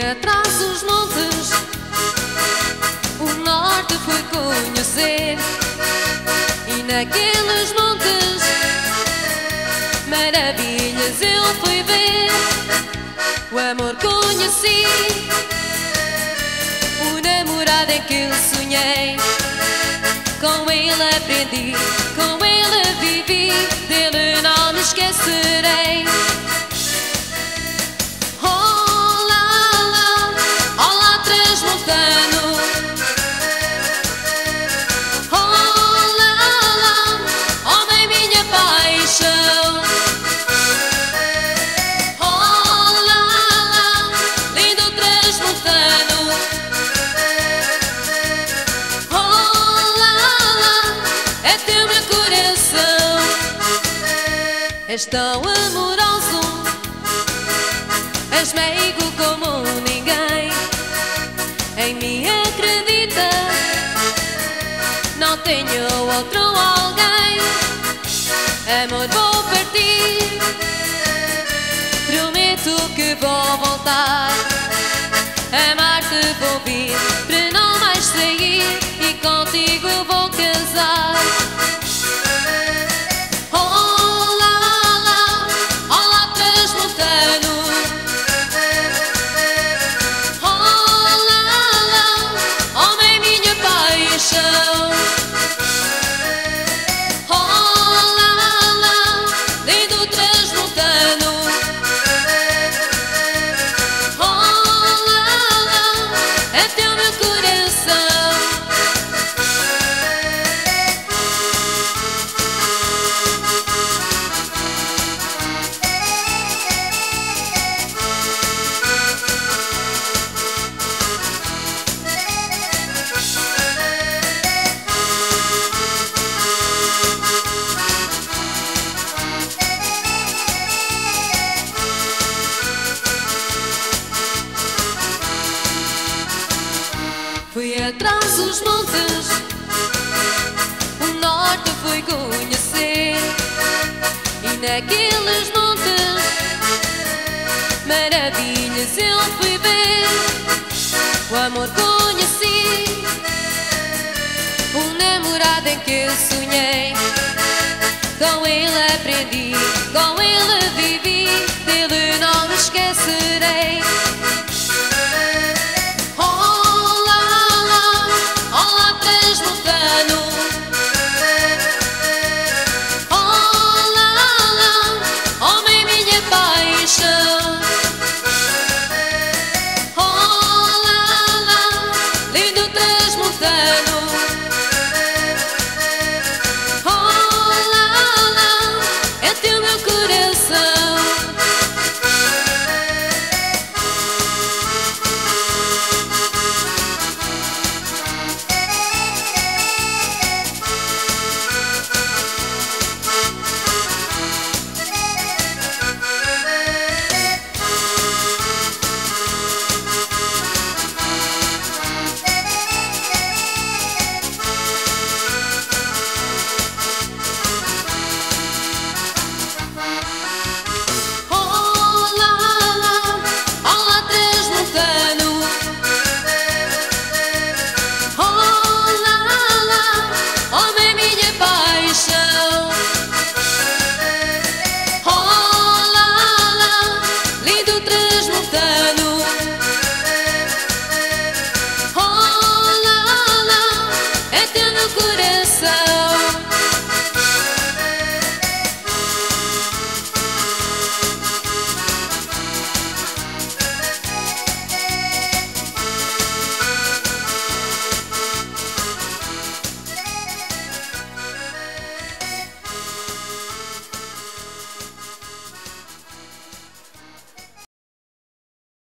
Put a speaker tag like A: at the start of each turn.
A: atrás dos montes, o norte fui conhecer, e naqueles montes maravilhas eu fui ver. O amor conheci, o namorado em que eu sonhei. Com ele aprendi, com ele vivi, dele não me esquecerei. Olá transmontano, olá, homem minha paixão. Olá, lindo transmontano, olá, é teu meu coração. És tão amoroso, és meigo como ninguém. Em mim acredita, não tenho outro alguém. Amor, vou partir, prometo que vou voltar. Amar-te vou vir, para não mais sair, e contigo vou casar. Olá transmontano, homem minha paixão. Olá, lindo transmontano, olá, é teu meu coração. Fui atrás dos montes, o norte fui conhecer, e naqueles montes maravilhas eu fui ver. O amor conheci, o namorado em que eu sonhei.